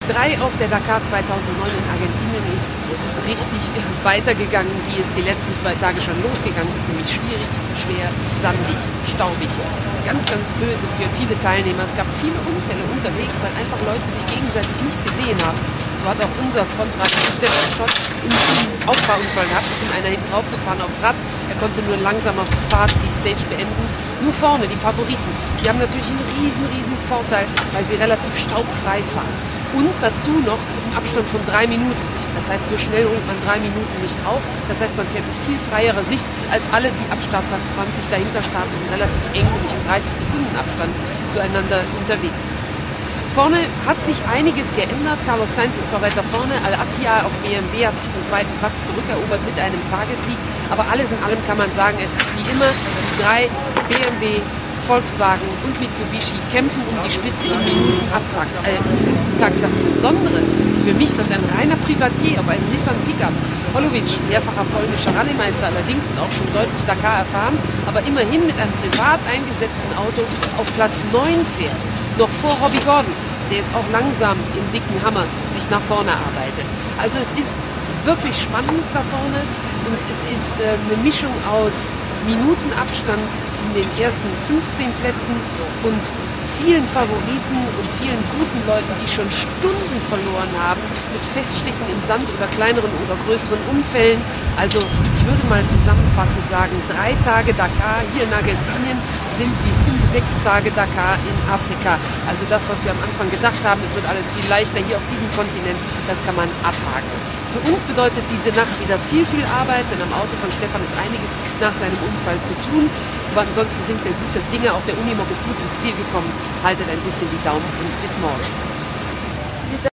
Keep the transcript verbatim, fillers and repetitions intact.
drei auf der Dakar zweitausendneun in Argentinien ist, es ist richtig weitergegangen, wie es die letzten zwei Tage schon losgegangen ist, nämlich schwierig, schwer, sandig, staubig. Ganz, ganz böse für viele Teilnehmer. Es gab viele Unfälle unterwegs, weil einfach Leute sich gegenseitig nicht gesehen haben. So hat auch unser Frontradler Stefan Schott einen Auffahrunfall gehabt. Es ist ihm einer hinten draufgefahren aufs Rad. Er konnte nur in langsamer Fahrt die Stage beenden. Nur vorne, die Favoriten, die haben natürlich einen riesen, riesen Vorteil, weil sie relativ staubfrei fahren. Und dazu noch einen Abstand von drei Minuten. Das heißt, so schnell holt man drei Minuten nicht auf. Das heißt, man fährt mit viel freierer Sicht als alle, die ab Startplatz zwanzig dahinter starten und relativ eng, nämlich im dreißig Sekunden Abstand zueinander unterwegs. Vorne hat sich einiges geändert. Carlos Sainz ist zwar weiter vorne, Al-Attiyah auf B M W hat sich den zweiten Platz zurückerobert mit einem Tagessieg. Aber alles in allem kann man sagen, es ist wie immer, die drei B M W, Volkswagen und Mitsubishi kämpfen um die Spitze im Minutenabtakt. Äh, das Besondere ist für mich, dass ein reiner Privatier auf einem Nissan Pickup, Holowitsch, mehrfacher polnischer Rallye-Meister allerdings und auch schon deutlich Dakar erfahren, aber immerhin mit einem privat eingesetzten Auto auf Platz neun fährt. Noch vor Robbie Gordon, der jetzt auch langsam im dicken Hammer sich nach vorne arbeitet. Also es ist wirklich spannend da vorne und es ist äh, eine Mischung aus Minutenabstand in den ersten fünfzehn Plätzen und vielen Favoriten und vielen guten Leuten, die schon Stunden verloren haben mit Feststecken im Sand oder kleineren oder größeren Unfällen. Also ich würde mal zusammenfassend sagen, drei Tage Dakar hier in Argentinien sind wie fünf, sechs Tage Dakar in Afrika. Also das, was wir am Anfang gedacht haben, es wird alles viel leichter hier auf diesem Kontinent, das kann man abhaken. Für uns bedeutet diese Nacht wieder viel, viel Arbeit, denn am Auto von Stefan ist einiges nach seinem Unfall zu tun. Aber ansonsten sind wir gute Dinge. Auch der Unimog ist gut ins Ziel gekommen. Haltet ein bisschen die Daumen und bis morgen.